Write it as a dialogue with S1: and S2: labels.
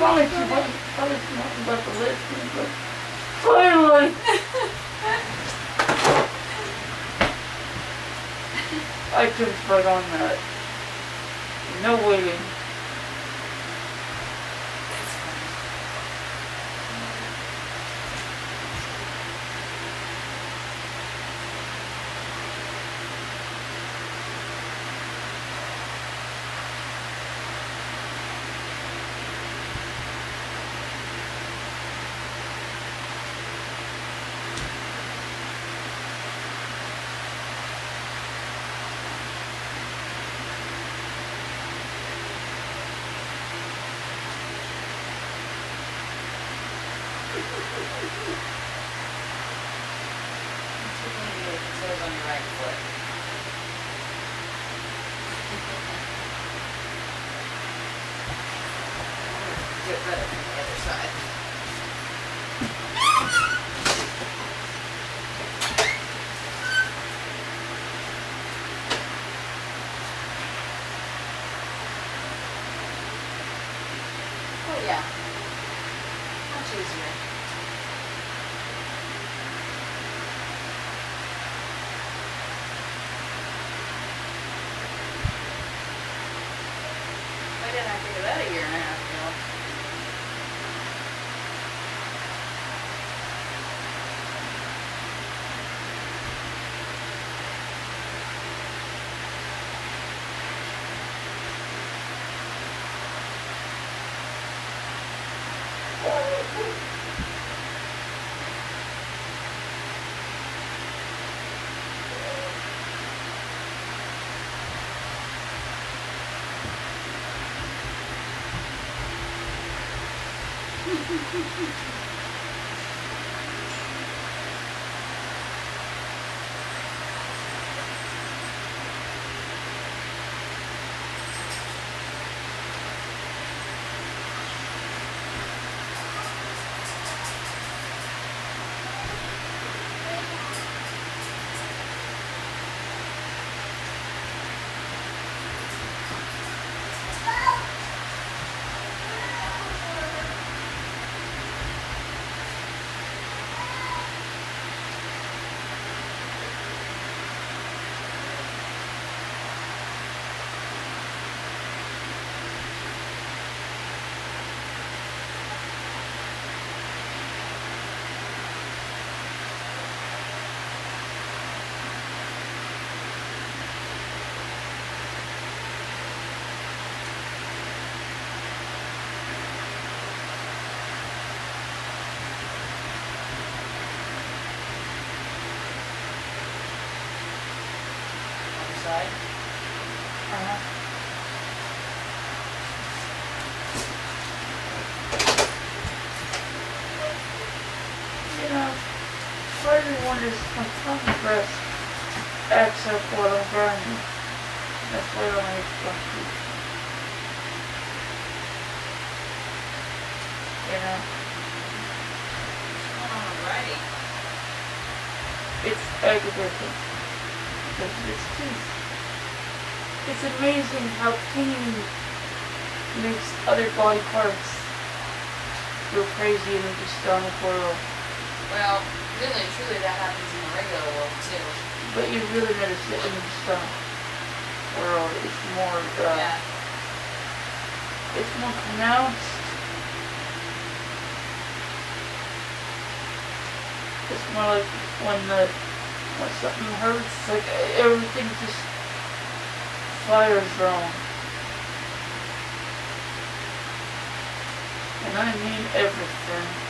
S1: finally she wasn't telling us nothing about the lesbian, but finally! I jumped right on that. No waiting.
S2: On your right foot. Get better from the other side. Oh yeah. Much easier. Why didn't I figure that a year and a half ago? Side.
S1: You know, for everyone is my tongue breast acts up while I'm grinding. That's why I don't make fluffy. You know?
S2: Alrighty.
S1: It's aggravating. Because it's teeth. It's amazing how pain makes other body parts go crazy in the dystonic world.
S2: Well, really and truly that happens in the regular world too.
S1: But you really notice it in the dystonic world. It's more,
S2: Yeah.
S1: it's more pronounced. It's more like when something hurts, it's like everything just fires wrong. And I mean everything.